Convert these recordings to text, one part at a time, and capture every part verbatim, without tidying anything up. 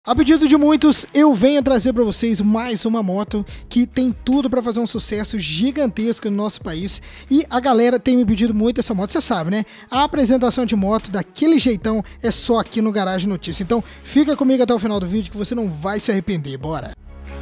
A pedido de muitos, eu venho trazer para vocês mais uma moto que tem tudo para fazer um sucesso gigantesco no nosso país. E a galera tem me pedido muito essa moto, você sabe, né? A apresentação de moto daquele jeitão é só aqui no Garagem Notícia. Então fica comigo até o final do vídeo que você não vai se arrepender, bora!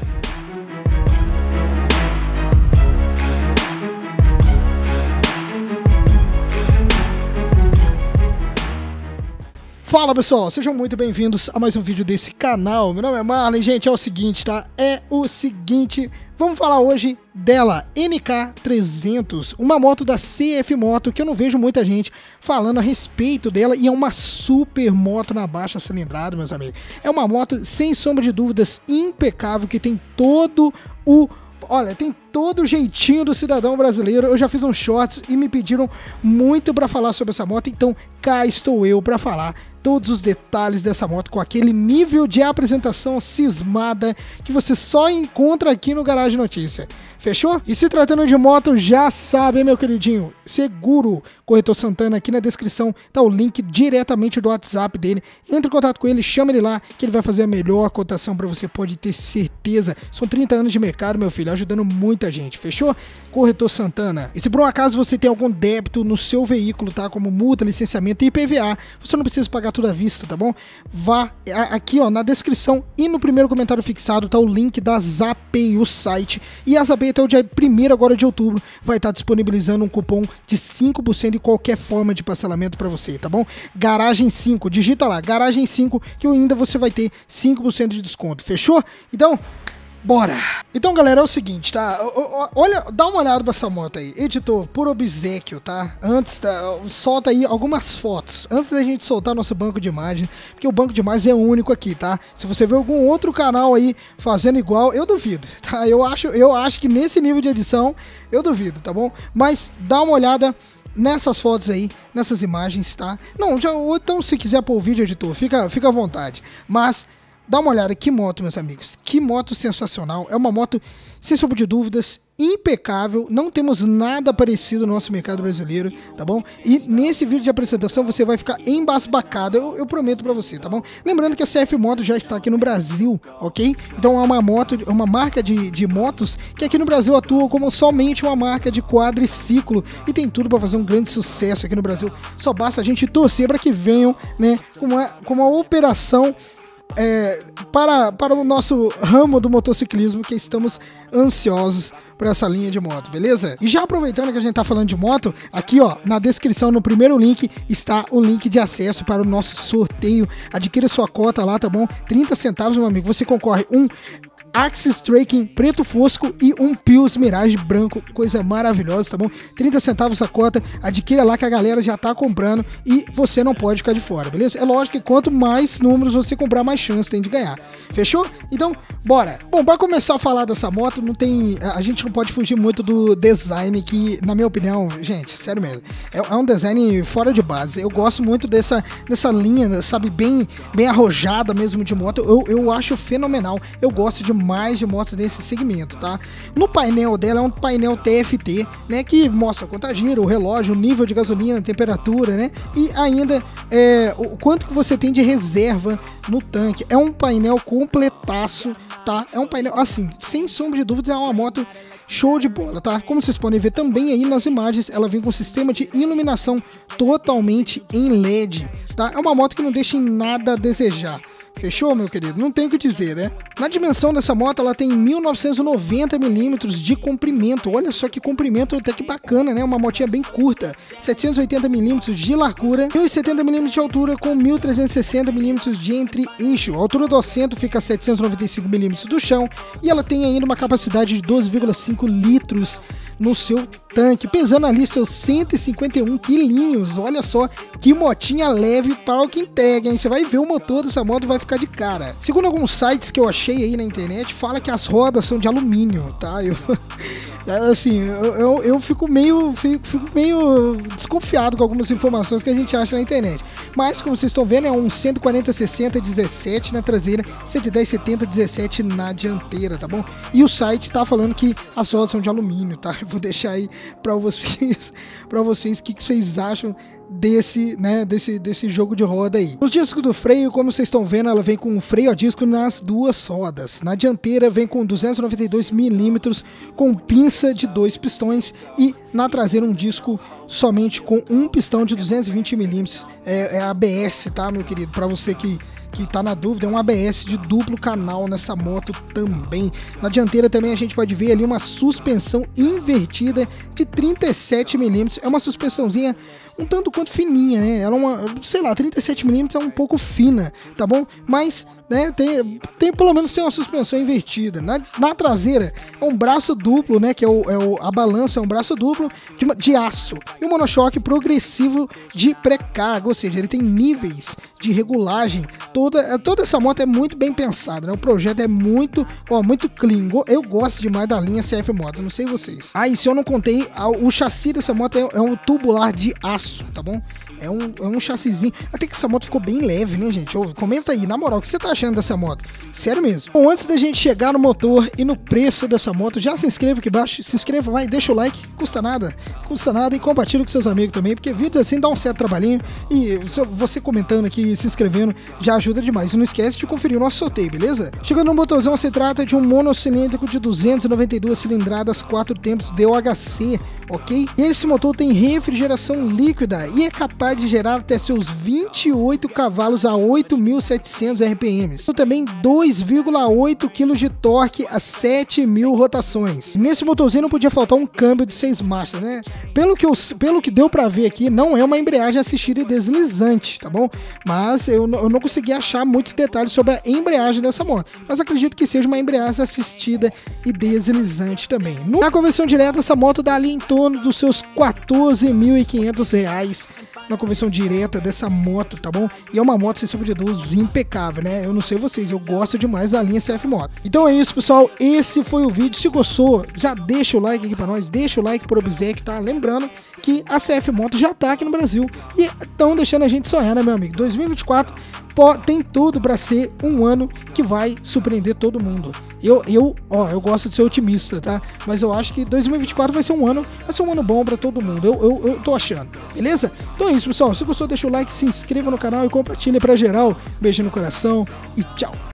Fala pessoal, sejam muito bem-vindos a mais um vídeo desse canal. Meu nome é Marlon, gente, é o seguinte, tá? É o seguinte, vamos falar hoje dela, N K trezentos, uma moto da C F Moto que eu não vejo muita gente falando a respeito dela e é uma super moto na baixa cilindrada, meus amigos. É uma moto, sem sombra de dúvidas, impecável, que tem todo o... Olha, tem todo o jeitinho do cidadão brasileiro. Eu já fiz um shorts e me pediram muito para falar sobre essa moto, então cá estou eu para falar todos os detalhes dessa moto com aquele nível de apresentação cismada que você só encontra aqui no Garagem Notícia. Fechou? E se tratando de moto, já sabe, meu queridinho, Seguro Corretor Santana, aqui na descrição tá o link diretamente do WhatsApp dele. Entre em contato com ele, chama ele lá que ele vai fazer a melhor cotação para você, pode ter certeza. São trinta anos de mercado, meu filho, ajudando muita gente, fechou? Corretor Santana. E se por um acaso você tem algum débito no seu veículo, tá? Como multa, licenciamento e I P V A, você não precisa pagar tudo à vista, tá bom? Vá aqui, ó, na descrição e no primeiro comentário fixado tá o link da Zapay, o site. E a Zapay até o dia primeiro agora de outubro vai estar disponibilizando um cupom de cinco por cento em qualquer forma de parcelamento para você, tá bom? Garagem cinco, digita lá, Garagem cinco, que ainda você vai ter cinco por cento de desconto, fechou? Então... bora! Então, galera, é o seguinte, tá? Olha, dá uma olhada pra essa moto aí. Editor, por obséquio, tá? Antes, tá? Solta aí algumas fotos. Antes da gente soltar nosso banco de imagem, porque o banco de imagens é único aqui, tá? Se você vê algum outro canal aí fazendo igual, eu duvido, tá? Eu acho, eu acho que nesse nível de edição, eu duvido, tá bom? Mas dá uma olhada nessas fotos aí, nessas imagens, tá? Não, já, ou então se quiser pôr o vídeo, editor, fica, fica à vontade. Mas... dá uma olhada, que moto, meus amigos, que moto sensacional, é uma moto, sem sombra de dúvidas, impecável, não temos nada parecido no nosso mercado brasileiro, tá bom? E nesse vídeo de apresentação você vai ficar embasbacado, eu, eu prometo pra você, tá bom? Lembrando que a C F Moto já está aqui no Brasil, ok? Então é uma moto, uma marca de, de motos que aqui no Brasil atua como somente uma marca de quadriciclo e tem tudo pra fazer um grande sucesso aqui no Brasil, só basta a gente torcer para que venham, né, com uma, com uma operação É, para, para o nosso ramo do motociclismo, que estamos ansiosos por essa linha de moto, beleza? E já aproveitando que a gente tá falando de moto, aqui ó, na descrição, no primeiro link, está o link de acesso para o nosso sorteio. Adquira sua cota lá, tá bom? trinta centavos, meu amigo, você concorre um Axis Tracking preto fosco e um Pius Mirage branco, coisa maravilhosa, tá bom? trinta centavos a cota, adquira lá que a galera já tá comprando e você não pode ficar de fora, beleza? É lógico que quanto mais números você comprar, mais chance tem de ganhar, fechou? Então, bora! Bom, para começar a falar dessa moto, não tem, a gente não pode fugir muito do design que, na minha opinião, gente, sério mesmo, é, é um design fora de base. Eu gosto muito dessa, dessa linha, sabe, bem, bem arrojada mesmo de moto, eu, eu acho fenomenal, eu gosto de mais de motos nesse segmento, tá? No painel dela é um painel T F T, né, que mostra quanto gira, o relógio, o nível de gasolina, temperatura, né, e ainda é, o quanto que você tem de reserva no tanque. É um painel completaço, tá? É um painel, assim, sem sombra de dúvidas, é uma moto show de bola, tá? Como vocês podem ver também aí nas imagens, ela vem com sistema de iluminação totalmente em L E D, tá? É uma moto que não deixa em nada a desejar. Fechou, meu querido? Não tem o que dizer, né? Na dimensão dessa moto, ela tem mil novecentos e noventa milímetros de comprimento. Olha só que comprimento até que bacana, né? Uma motinha bem curta. setecentos e oitenta milímetros de largura, mil e setenta milímetros de altura com mil trezentos e sessenta milímetros de entre-eixo. A altura do assento fica a setecentos e noventa e cinco milímetros do chão e ela tem ainda uma capacidade de doze vírgula cinco litros no seu tanque, pesando ali seus cento e cinquenta e um quilinhos. Olha só que motinha leve para o que entrega, hein? Você vai ver o motor dessa moto, vai ficar de cara. Segundo alguns sites que eu achei aí na internet, fala que as rodas são de alumínio, tá? Eu... assim, eu, eu, eu fico, meio, fico, fico meio desconfiado com algumas informações que a gente acha na internet. Mas, como vocês estão vendo, é um cento e quarenta sessenta dezessete na traseira, cento e dez setenta dezessete na dianteira, tá bom? E o site tá falando que as rodas são de alumínio, tá? Eu vou deixar aí pra vocês, pra vocês, o que, que vocês acham desse, né, desse, desse jogo de roda aí. Os discos do freio, como vocês estão vendo, ela vem com um freio a disco nas duas rodas. Na dianteira vem com duzentos e noventa e dois milímetros, com pinça de dois pistões, e na traseira um disco somente com um pistão de duzentos e vinte milímetros. É, é A B S, tá, meu querido? Para você que que tá na dúvida, é um A B S de duplo canal nessa moto também. Na dianteira também a gente pode ver ali uma suspensão invertida de trinta e sete milímetros. É uma suspensãozinha um tanto quanto fininha, né? Ela é uma, sei lá, trinta e sete milímetros é um pouco fina, tá bom? Mas, né, tem, tem pelo menos tem uma suspensão invertida. Na, na traseira é um braço duplo, né? Que é, o, é o, a balança é um braço duplo de, de aço. E um monochoque progressivo de pré-carga, ou seja, ele tem níveis de regulagem. Toda, toda essa moto é muito bem pensada, né? O projeto é muito, ó, muito clean. Eu gosto demais da linha C F Motos, não sei vocês. Ah, e se eu não contei, o chassi dessa moto é, é um tubular de aço, tá bom? É um, é um chassizinho. Até que essa moto ficou bem leve, né, gente? Ô, comenta aí, na moral, o que você tá achando dessa moto? Sério mesmo. Bom, antes da gente chegar no motor e no preço dessa moto, já se inscreva aqui embaixo. Se inscreva, vai, deixa o like. Custa nada. Custa nada. E compartilha com seus amigos também, porque vídeos assim dá um certo trabalhinho. E você comentando aqui e se inscrevendo já ajuda demais. E não esquece de conferir o nosso sorteio, beleza? Chegando no motorzão, se trata de um monocilíndrico de duzentas e noventa e duas cilindradas, quatro tempos D O H C, ok? Esse motor tem refrigeração líquida e é capaz de gerar até seus vinte e oito cavalos a oito mil e setecentos R P M. Então, também dois vírgula oito quilos de torque a sete mil rotações. Nesse motorzinho não podia faltar um câmbio de seis marchas, né? Pelo que, eu, pelo que deu pra ver aqui, não é uma embreagem assistida e deslizante, tá bom? Mas eu, eu não consegui achar muitos detalhes sobre a embreagem dessa moto. Mas acredito que seja uma embreagem assistida e deslizante também. Na conversão direta, essa moto dá ali em torno dos seus quatorze mil e quinhentos reais na conversão direta dessa moto, tá bom? E é uma moto, sem sombra de dúvidas, impecável, né? Eu não sei vocês, eu gosto demais da linha C F Moto. Então é isso, pessoal, esse foi o vídeo. Se gostou, já deixa o like aqui pra nós, deixa o like pro Obsec, tá? Lembrando que a C F Moto já tá aqui no Brasil e estão deixando a gente sonhar, né, meu amigo? dois mil e vinte e quatro tem tudo para ser um ano que vai surpreender todo mundo. Eu, eu, ó, eu gosto de ser otimista, tá? Mas eu acho que dois mil e vinte e quatro vai ser um ano, vai ser um ano bom para todo mundo. Eu, eu, eu tô achando, beleza? Então é isso, pessoal. Se gostou, deixa o like, se inscreva no canal e compartilha para geral. Beijo no coração e tchau.